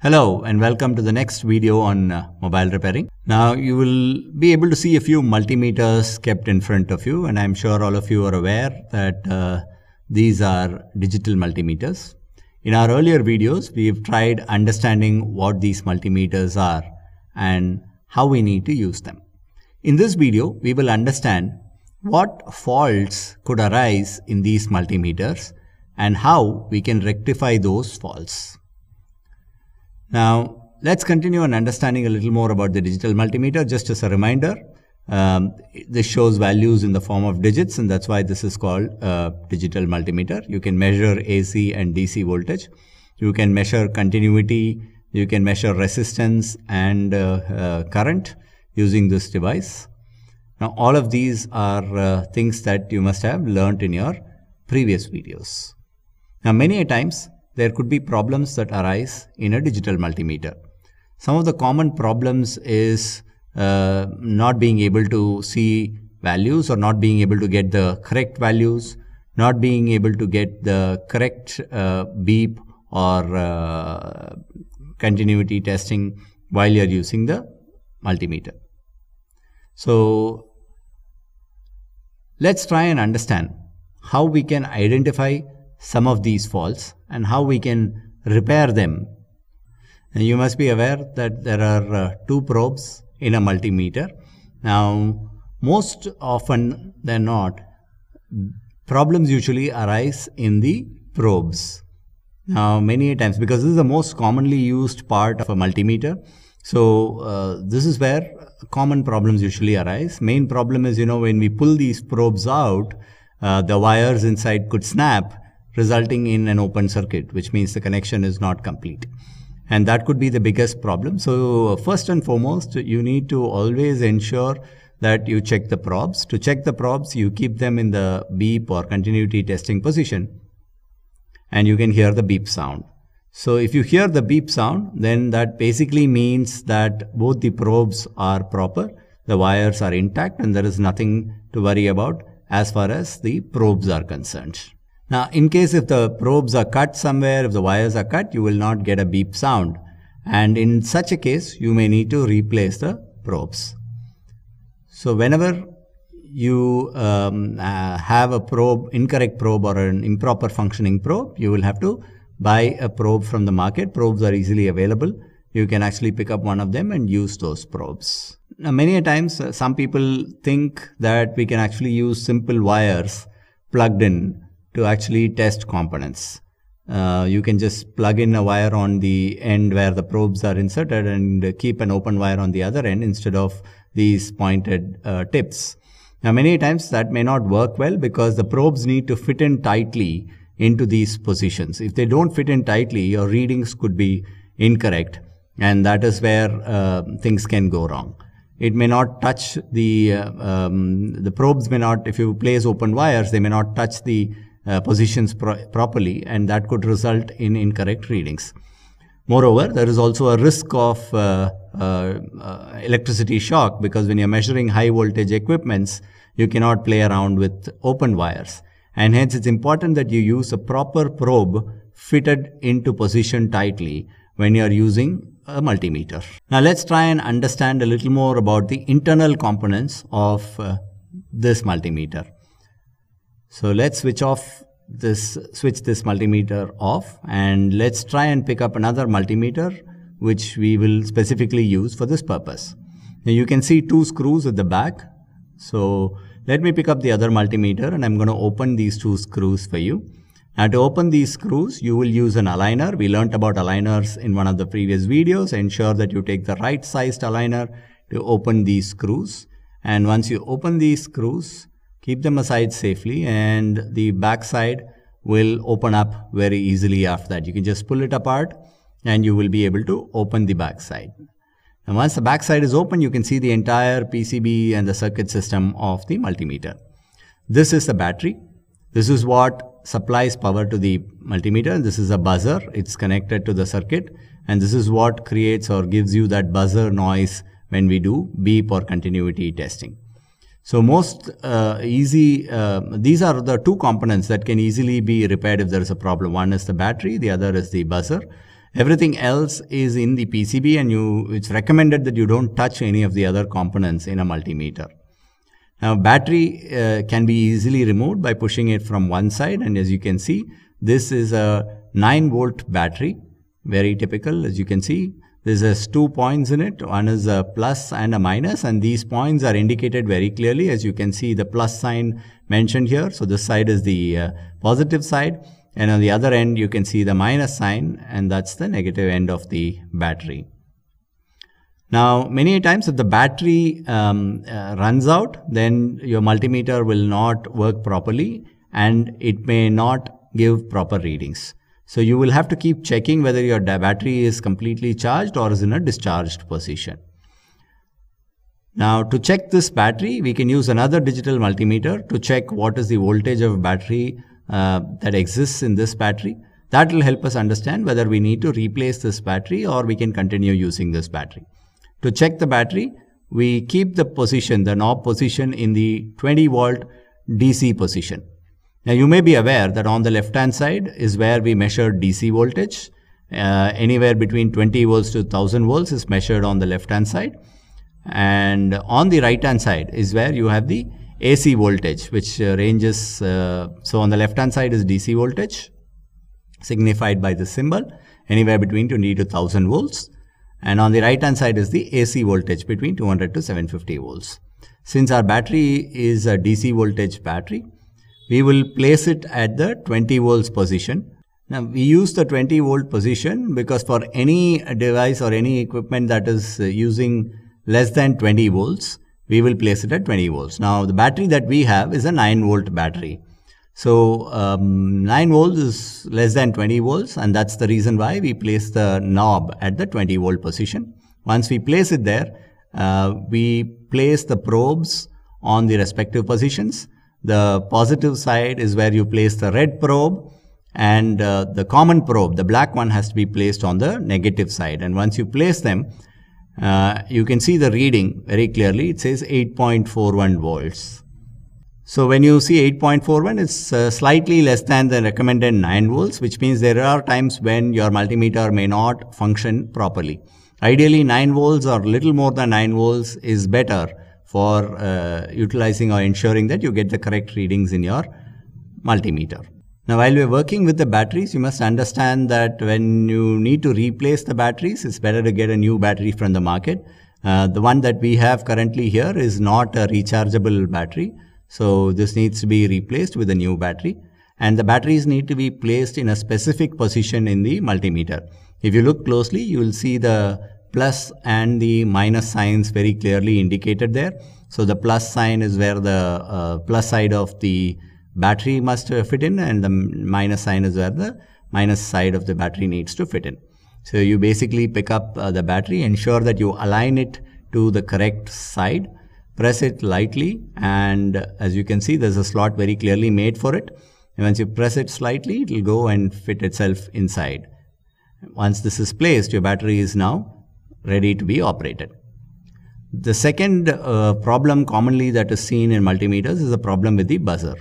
Hello and welcome to the next video on mobile repairing. Now you will be able to see a few multimeters kept in front of you, and I'm sure all of you are aware that these are digital multimeters. In our earlier videos, we've tried understanding what these multimeters are and how we need to use them. In this video, we will understand what faults could arise in these multimeters and how we can rectify those faults. Now, let's continue on understanding a little more about the digital multimeter. Just as a reminder, this shows values in the form of digits, and that's why this is called a digital multimeter. You can measure AC and DC voltage. You can measure continuity. You can measure resistance and current using this device. Now, all of these are things that you must have learned in your previous videos. Now, many a times, there could be problems that arise in a digital multimeter. Some of the common problems is not being able to see values or not being able to get the correct values, not being able to get the correct beep or continuity testing while you're using the multimeter. So let's try and understand how we can identify some of these faults and how we can repair them. And you must be aware that there are two probes in a multimeter. Now, most often than not, problems usually arise in the probes. Now, many times, because this is the most commonly used part of a multimeter, so this is where common problems usually arise. Main problem is, when we pull these probes out, the wires inside could snap, resulting in an open circuit, which means the connection is not complete. And that could be the biggest problem. So first and foremost, you need to always ensure that you check the probes. To check the probes, you keep them in the beep or continuity testing position, and you can hear the beep sound. So if you hear the beep sound, then that basically means that both the probes are proper, the wires are intact, and there is nothing to worry about as far as the probes are concerned. Now, in case if the probes are cut somewhere, if the wires are cut, you will not get a beep sound. And in such a case, you may need to replace the probes. So whenever you have a probe, incorrect probe or an improper functioning probe, you will have to buy a probe from the market. Probes are easily available. You can actually pick up one of them and use those probes. Now, many a times, some people think that we can actually use simple wires plugged in to actually test components. You can just plug in a wire on the end where the probes are inserted and keep an open wire on the other end instead of these pointed tips. Now, many times that may not work well because the probes need to fit in tightly into these positions. If they don't fit in tightly, your readings could be incorrect, and that is where things can go wrong. It may not touch the probes may not, if you place open wires, they may not touch the positions properly, and that could result in incorrect readings. Moreover, there is also a risk of electricity shock, because when you're measuring high voltage equipments, you cannot play around with open wires. And hence, it's important that you use a proper probe fitted into position tightly when you're using a multimeter. Now, let's try and understand a little more about the internal components of this multimeter. So let's switch this multimeter off, and let's try and pick up another multimeter which we will specifically use for this purpose. Now, you can see two screws at the back. So let me pick up the other multimeter, and I'm going to open these two screws for you. Now, to open these screws, you will use an aligner. We learned about aligners in one of the previous videos. Ensure that you take the right sized aligner to open these screws. And once you open these screws, keep them aside safely, and the back side will open up very easily after that. You can just pull it apart and you will be able to open the back side. And once the back side is open, you can see the entire PCB and the circuit system of the multimeter. This is the battery. This is what supplies power to the multimeter. This is a buzzer. It's connected to the circuit, and this is what creates or gives you that buzzer noise when we do beep or continuity testing. So these are the two components that can easily be repaired if there is a problem. One is the battery, the other is the buzzer. Everything else is in the PCB, and it's recommended that you don't touch any of the other components in a multimeter. Now, battery can be easily removed by pushing it from one side, and as you can see, this is a 9-volt battery, very typical. As you can see, this has 2 points in it. One is a plus and a minus, and these points are indicated very clearly. As you can see, the plus sign mentioned here. So this side is the positive side, and on the other end you can see the minus sign, and that's the negative end of the battery. Now, many times if the battery runs out, then your multimeter will not work properly and it may not give proper readings. So you will have to keep checking whether your battery is completely charged or is in a discharged position. Now, to check this battery, we can use another digital multimeter to check what is the voltage of battery that exists in this battery. That will help us understand whether we need to replace this battery or we can continue using this battery. To check the battery, we keep the position, the knob position, in the 20 volt DC position. Now, you may be aware that on the left hand side is where we measure DC voltage. Anywhere between 20 volts to 1000 volts is measured on the left hand side. And on the right hand side is where you have the AC voltage, which ranges, so on the left hand side is DC voltage, signified by the symbol, anywhere between 20 to 1000 volts. And on the right hand side is the AC voltage between 200 to 750 volts. Since our battery is a DC voltage battery, we will place it at the 20 volts position. Now, we use the 20 volt position because for any device or any equipment that is using less than 20 volts, we will place it at 20 volts. Now, the battery that we have is a 9 volt battery. So, 9 volts is less than 20 volts, and that's the reason why we place the knob at the 20 volt position. Once we place it there, we place the probes on the respective positions. The positive side is where you place the red probe, and the common probe, the black one, has to be placed on the negative side. And once you place them, you can see the reading very clearly. It says 8.41 volts. So when you see 8.41, it's slightly less than the recommended 9 volts, which means there are times when your multimeter may not function properly. Ideally, 9 volts or little more than 9 volts is better for utilizing or ensuring that you get the correct readings in your multimeter. Now, while we're working with the batteries, you must understand that when you need to replace the batteries, it's better to get a new battery from the market. The one that we have currently here is not a rechargeable battery. So this needs to be replaced with a new battery, and the batteries need to be placed in a specific position in the multimeter. If you look closely, you will see the plus and the minus signs very clearly indicated there. So the plus sign is where the plus side of the battery must fit in, and the minus sign is where the minus side of the battery needs to fit in. So you basically pick up the battery, ensure that you align it to the correct side. Press it lightly, and as you can see, there's a slot very clearly made for it. And once you press it slightly, it will go and fit itself inside. Once this is placed, your battery is now ready to be operated. The second problem commonly that is seen in multimeters is a problem with the buzzer.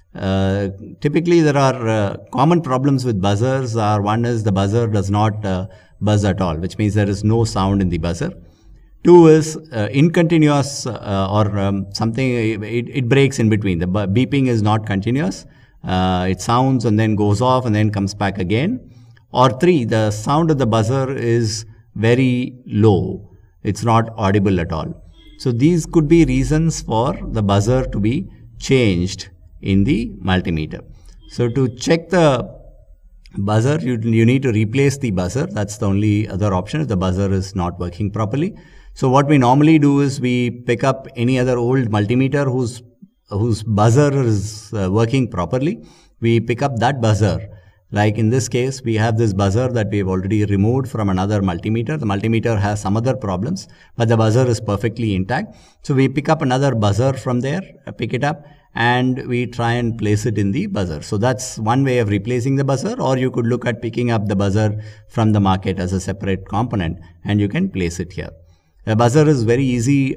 Typically, there are common problems with buzzers. One is the buzzer does not buzz at all, which means there is no sound in the buzzer. Two is incontinuous something, it breaks in between. The beeping is not continuous. It sounds and then goes off and then comes back again. Or three, the sound of the buzzer is very low. It's not audible at all. So these could be reasons for the buzzer to be changed in the multimeter. So to check the buzzer, you need to replace the buzzer. That's the only other option if the buzzer is not working properly. So what we normally do is we pick up any other old multimeter whose buzzer is working properly. We pick up that buzzer. Like in this case, we have this buzzer that we have already removed from another multimeter. The multimeter has some other problems, but the buzzer is perfectly intact. So we pick up another buzzer from there, pick it up, and we try and place it in the buzzer. So that's one way of replacing the buzzer, or you could look at picking up the buzzer from the market as a separate component, and you can place it here. A buzzer is very easy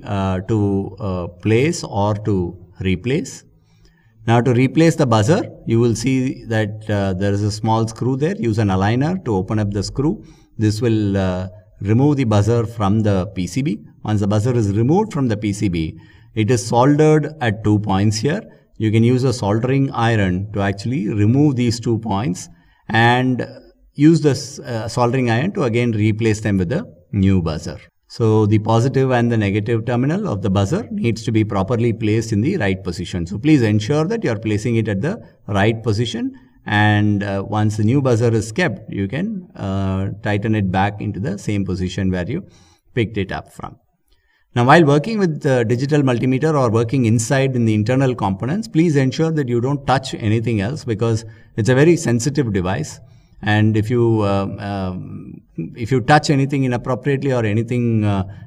to place or to replace. Now to replace the buzzer, you will see that there is a small screw there. Use an aligner to open up the screw. this will remove the buzzer from the PCB. Once the buzzer is removed from the PCB, it is soldered at 2 points here. You can use a soldering iron to actually remove these 2 points and use this soldering iron to again replace them with a new buzzer. So the positive and the negative terminal of the buzzer needs to be properly placed in the right position. So please ensure that you are placing it at the right position, and once the new buzzer is kept, you can tighten it back into the same position where you picked it up from. Now, while working with the digital multimeter or working inside in the internal components, please ensure that you don't touch anything else, because it's a very sensitive device. And if you touch anything inappropriately or anything,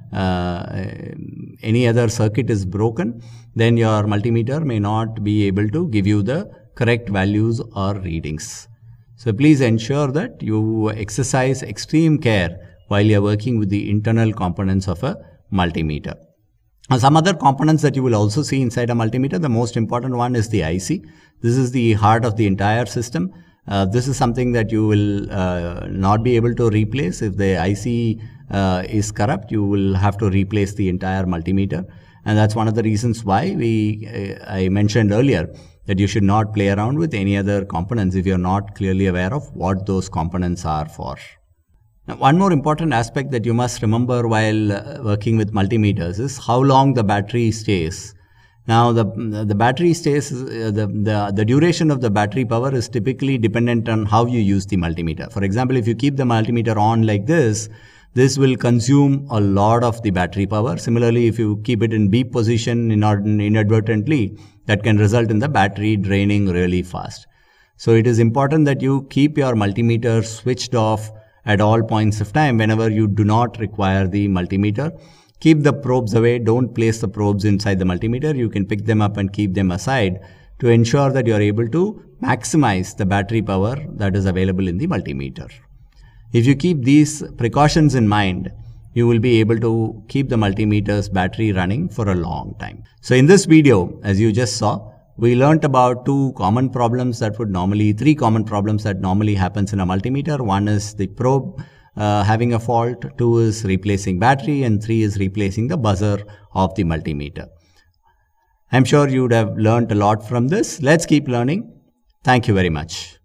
any other circuit is broken, then your multimeter may not be able to give you the correct values or readings. So please ensure that you exercise extreme care while you are working with the internal components of a multimeter. Now, some other components that you will also see inside a multimeter, the most important one is the IC. This is the heart of the entire system. This is something that you will not be able to replace. If the IC is corrupt, you will have to replace the entire multimeter. And that's one of the reasons why I mentioned earlier that you should not play around with any other components if you're not clearly aware of what those components are for. Now, one more important aspect that you must remember while working with multimeters is how long the battery stays. Now, the battery stays, the duration of the battery power is typically dependent on how you use the multimeter. For example, if you keep the multimeter on like this will consume a lot of the battery power. Similarly, if you keep it in beep position inadvertently, that can result in the battery draining really fast. So it is important that you keep your multimeter switched off at all points of time whenever you do not require the multimeter. Keep the probes away. Don't place the probes inside the multimeter. You can pick them up and keep them aside to ensure that you are able to maximize the battery power that is available in the multimeter. If you keep these precautions in mind, you will be able to keep the multimeter's battery running for a long time. So in this video, as you just saw, we learnt about three common problems that normally happens in a multimeter. One is the probe having a fault, 2 is replacing battery, and 3 is replacing the buzzer of the multimeter. I'm sure you would have learned a lot from this. Let's keep learning. Thank you very much.